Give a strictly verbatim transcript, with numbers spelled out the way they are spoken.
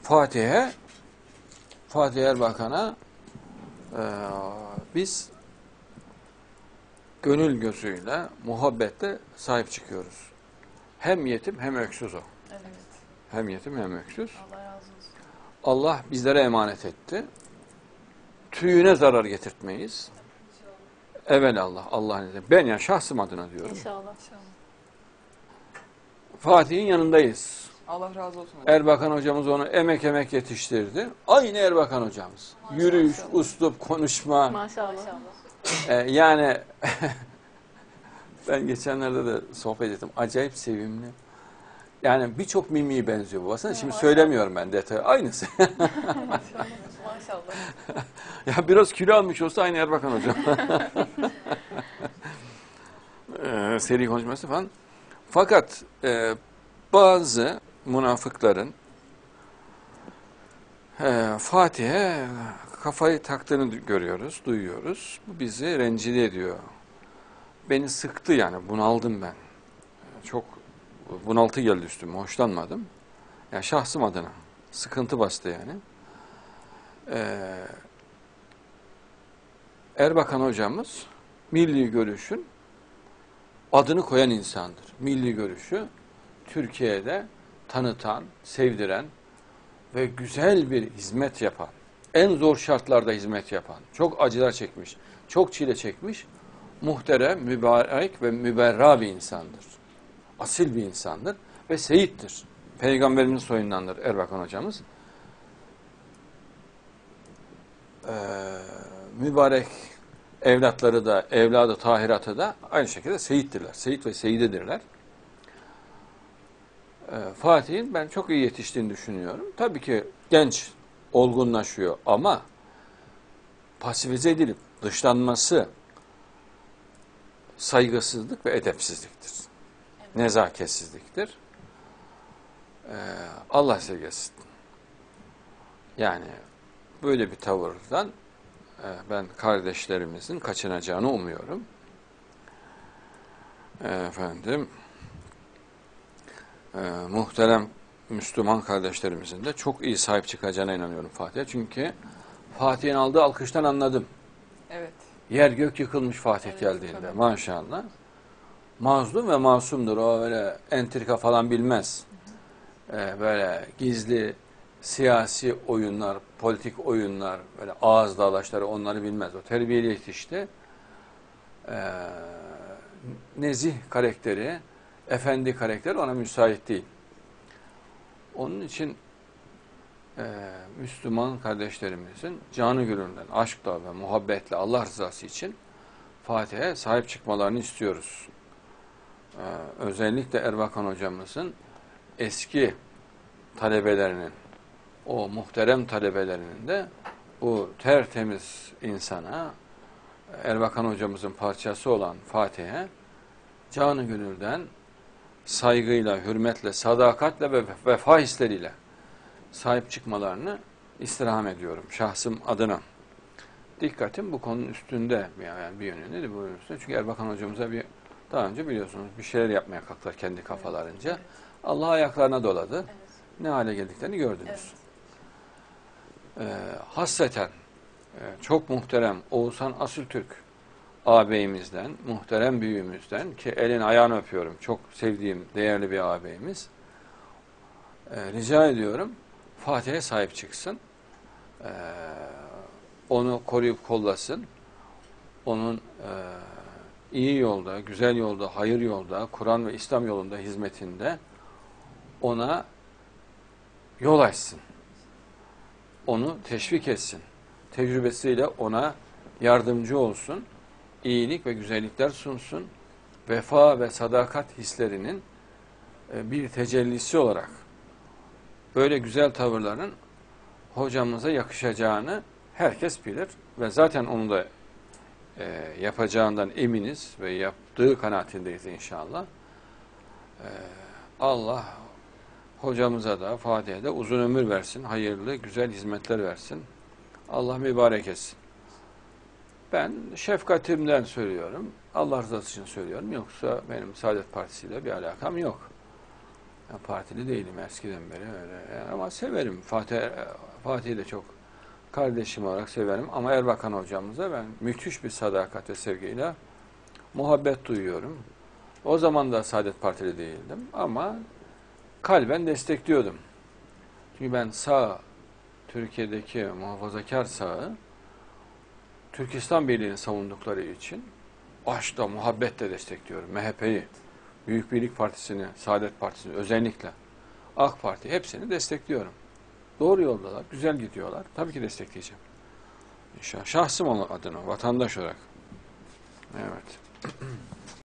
Fatih'e Fatih Erbakan'a e, biz gönül gözüyle, muhabbetle sahip çıkıyoruz. Hem yetim hem öksüz o. Evet. Hem yetim hem öksüz. Allah razı olsun. Allah bizlere emanet etti. Tüyüne zarar getirtmeyiz. Evelallah, Allah'ın izniyle. Ben ya şahsım adına diyorum. İnşallah. İnşallah. Fatih'in yanındayız. Allah razı olsun hocam. Erbakan hocamız onu emek emek yetiştirdi. Aynı Erbakan hocamız. Yürüyüş, uslup, konuşma. Maşallah. Ee, yani ben geçenlerde de sohbet ettim. Acayip sevimli. Yani birçok mimiği benziyor babasına. Şimdi söylemiyorum ben detayı. Aynısı. Maşallah. Maşallah. Ya biraz kilo almış olsa aynı Erbakan hocam. ee, seri konuşması falan. Fakat e, bazı münafıkların e, Fatih'e kafayı taktığını görüyoruz, duyuyoruz. Bu bizi rencide ediyor. Beni sıktı yani, bunaldım ben. Çok bunaltı geldi üstüme, hoşlanmadım. Yani şahsım adına sıkıntı bastı yani. Ee, Erbakan hocamız milli görüşün adını koyan insandır. Milli görüşü Türkiye'de tanıtan, sevdiren ve güzel bir hizmet yapan, en zor şartlarda hizmet yapan, çok acılar çekmiş, çok çile çekmiş, muhterem, mübarek ve müberra bir insandır. Asil bir insandır ve seyittir. Peygamberimizin soyundandır Erbakan hocamız. Ee, mübarek evlatları da, evladı tahiratı da aynı şekilde seyittirler. Seyit ve seyidedirler. Ee, Fatih'in ben çok iyi yetiştiğini düşünüyorum. Tabii ki genç, olgunlaşıyor ama pasifize edilip dışlanması saygısızlık ve edepsizliktir. Evet. Nezaketsizliktir. Ee, Allah sevgisi. Yani böyle bir tavırdan e, ben kardeşlerimizin kaçınacağını umuyorum. E, efendim e, muhterem Müslüman kardeşlerimizin de çok iyi sahip çıkacağına inanıyorum Fatih'e. Çünkü Fatih'in aldığı alkıştan anladım. Evet. Yer gök yıkılmış Fatih Evet, geldiğinde tabii. maşallah. Mazlum ve masumdur. O öyle entrika falan bilmez. Ee, böyle gizli siyasi oyunlar, politik oyunlar, böyle ağız dalaşları onları bilmez. O terbiyeli yetişti. Ee, nezih karakteri, efendi karakteri ona müsait değil. Onun için e, Müslüman kardeşlerimizin canı gönülden, aşkla ve muhabbetle Allah rızası için Fatih'e sahip çıkmalarını istiyoruz. Ee, özellikle Erbakan hocamızın eski talebelerinin, o muhterem talebelerinin de bu tertemiz insana, Erbakan hocamızın parçası olan Fatih'e canı gönülden saygıyla, hürmetle, sadakatle ve vefa hisleriyle sahip çıkmalarını istirham ediyorum şahsım adına. Dikkatim bu konunun üstünde yani bir yönünde de bu üstünde. Çünkü Erbakan hocamıza bir daha önce biliyorsunuz bir şeyler yapmaya kalktılar kendi kafalarınca. Evet. Allah ayaklarına doladı. Evet. Ne hale geldiklerini gördünüz. Evet. Ee, hasreten e, çok muhterem Oğuzhan Asültürk ağabeyimizden, muhterem büyüğümüzden ki elin ayağını öpüyorum. Çok sevdiğim, değerli bir ağabeyimiz. Ee, rica ediyorum Fatih'e sahip çıksın. Ee, onu koruyup kollasın. Onun e, iyi yolda, güzel yolda, hayır yolda, Kur'an ve İslam yolunda hizmetinde ona yol açsın. Onu teşvik etsin. Tecrübesiyle ona yardımcı olsun. İyilik ve güzellikler sunsun. Vefa ve sadakat hislerinin bir tecellisi olarak böyle güzel tavırların hocamıza yakışacağını herkes bilir. Ve zaten onu da e, yapacağından eminiz ve yaptığı kanaatindeyiz inşallah. E, Allah hocamıza da, Fatih'e de uzun ömür versin, hayırlı, güzel hizmetler versin. Allah mübarek etsin. Ben şefkatimden söylüyorum, Allah rızası için söylüyorum. Yoksa benim Saadet Partisi ile bir alakam yok. Ben partili değilim eskiden beri öyle. Yani ama severim. Fatih Fatih'i de çok kardeşim olarak severim. Ama Erbakan hocamıza ben müthiş bir sadakat ve sevgiyle muhabbet duyuyorum. O zaman da Saadet Partili değildim ama kalben destekliyordum. Çünkü ben sağ, Türkiye'deki muhafazakar sağı Türkistan Birliği'ni savundukları için aşkla, muhabbetle destekliyorum. M H P'yi, Büyük Birlik Partisi'ni, Saadet Partisi'ni özellikle, AK Parti hepsini destekliyorum. Doğru yoldalar, güzel gidiyorlar. Tabii ki destekleyeceğim. İnşallah. Şahsım adına, vatandaş olarak. Evet.